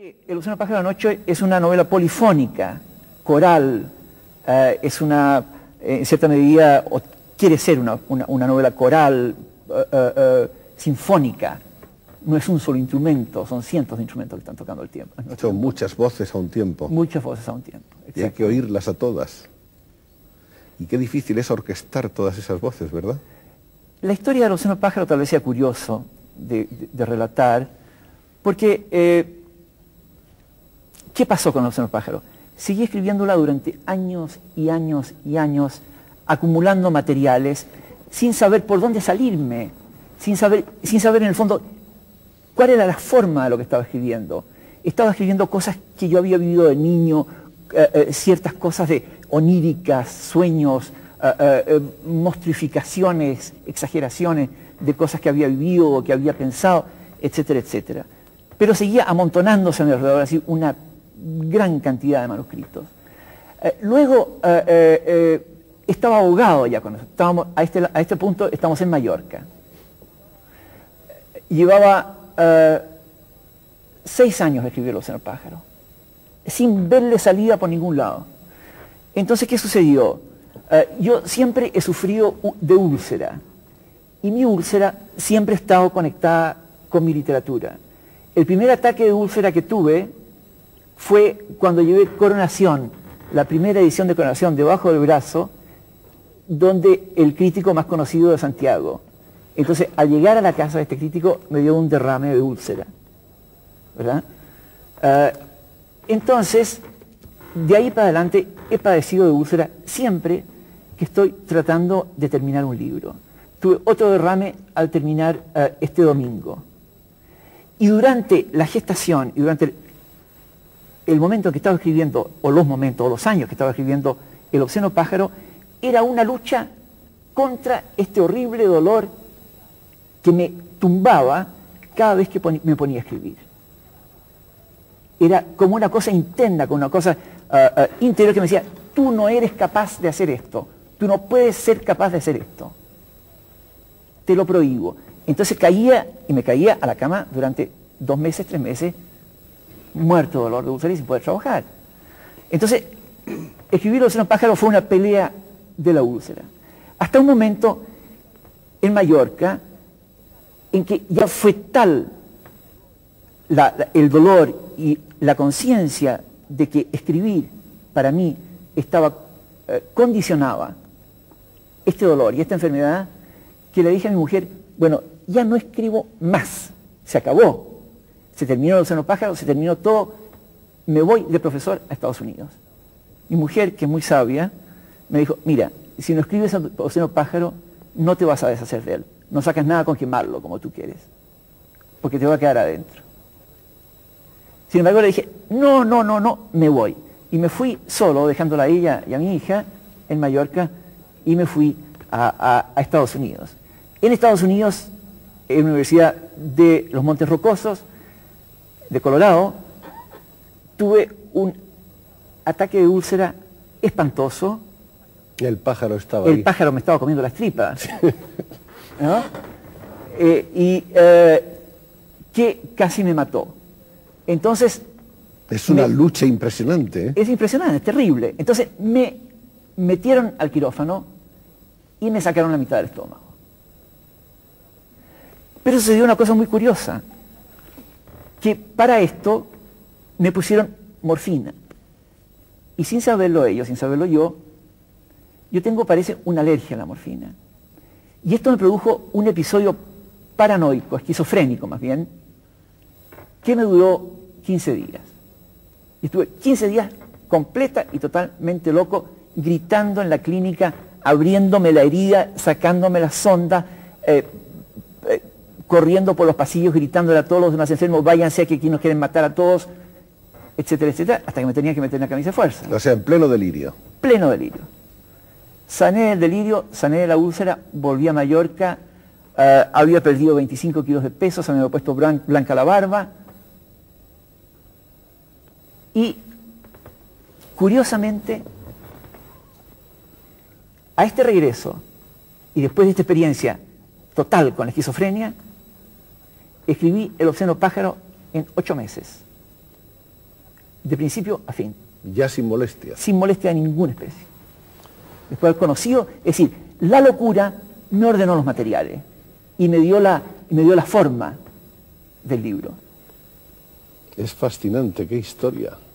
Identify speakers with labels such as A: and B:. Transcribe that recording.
A: El océano pájaro de la noche es una novela polifónica, coral, es una, en cierta medida, o quiere ser una novela coral, sinfónica. No es un solo instrumento, son cientos de instrumentos que están tocando al tiempo.
B: Son muchas voces a un tiempo.
A: Muchas voces a un tiempo.
B: Y hay que oírlas a todas. Y qué difícil es orquestar todas esas voces, ¿verdad?
A: La historia del océano pájaro tal vez sea curioso de relatar, porque ¿qué pasó con el océano pájaro? Seguí escribiéndola durante años y años y años, acumulando materiales, sin saber por dónde salirme, sin saber en el fondo cuál era la forma de lo que estaba escribiendo. Estaba escribiendo cosas que yo había vivido de niño, ciertas cosas oníricas, sueños, monstrificaciones, exageraciones de cosas que había vivido o que había pensado, etcétera, etcétera. Pero seguía amontonándose a mi alrededor, así una gran cantidad de manuscritos. Luego estaba ahogado ya con eso. Estábamos, a este punto estamos en Mallorca. Llevaba 6 años de escribir El océano pájaro, sin verle salida por ningún lado. Entonces, ¿qué sucedió? Yo siempre he sufrido de úlcera, y mi úlcera siempre ha estado conectada con mi literatura. El primer ataque de úlcera que tuve fue cuando llevé Coronación, la primera edición de Coronación, debajo del brazo, donde el crítico más conocido de Santiago. Entonces, al llegar a la casa de este crítico, me dio un derrame de úlcera, ¿verdad? Entonces, de ahí para adelante he padecido de úlcera siempre que estoy tratando de terminar un libro. Tuve otro derrame al terminar este domingo. Y durante la gestación y durante el momento en que estaba escribiendo, o los momentos, o los años que estaba escribiendo El océano pájaro, era una lucha contra este horrible dolor que me tumbaba cada vez que me ponía a escribir. Era como una cosa interna, como una cosa interior que me decía, tú no eres capaz de hacer esto, tú no puedes ser capaz de hacer esto, te lo prohíbo. Entonces caía, y me caía a la cama durante 2 meses, 3 meses, muerto de dolor de úlcera y sin poder trabajar. Entonces, escribir El océano pájaro fue una pelea de la úlcera. Hasta un momento, en Mallorca, en que ya fue tal el dolor y la conciencia de que escribir para mí condicionaba este dolor y esta enfermedad, que le dije a mi mujer, bueno, ya no escribo más, se acabó, se terminó El océano pájaro, se terminó todo, me voy de profesor a Estados Unidos. Mi mujer, que es muy sabia, me dijo, mira, si no escribes El océano pájaro, no te vas a deshacer de él, no sacas nada con quemarlo como tú quieres, porque te va a quedar adentro. Sin embargo, le dije, no, me voy. Y me fui solo, dejándola a ella y a mi hija en Mallorca, y me fui a Estados Unidos. En Estados Unidos, en la Universidad de los Montes Rocosos, de Colorado, tuve un ataque de úlcera espantoso.
B: El pájaro estaba ahí.
A: El pájaro me estaba comiendo las tripas. ¿No? Que casi me mató. Entonces...
B: Es una lucha impresionante, ¿eh?
A: Es impresionante, es terrible. Entonces me metieron al quirófano y me sacaron la mitad del estómago. Pero sucedió una cosa muy curiosa, que para esto me pusieron morfina. Y sin saberlo ellos, sin saberlo yo tengo, parece, una alergia a la morfina. Y esto me produjo un episodio paranoico, esquizofrénico más bien, que me duró 15 días. Y estuve 15 días completa y totalmente loco, gritando en la clínica, abriéndome la herida, sacándome la sonda, corriendo por los pasillos, gritándole a todos los demás enfermos, váyanse que aquí nos quieren matar a todos, etcétera, etcétera, hasta que me tenía que meter en la camisa de fuerza.
B: O sea, en pleno delirio.
A: Pleno delirio. Sané del delirio, sané de la úlcera, volví a Mallorca, había perdido 25 kilos de peso, se me había puesto blanca la barba. Y, curiosamente, a este regreso, y después de esta experiencia total con la esquizofrenia, escribí El océano pájaro en 8 meses. de principio a fin,
B: Ya sin molestia.
A: sin molestia de ninguna especie. Después de haber conocido, es decir, la locura me ordenó los materiales y me dio la forma del libro.
B: Es fascinante, qué historia.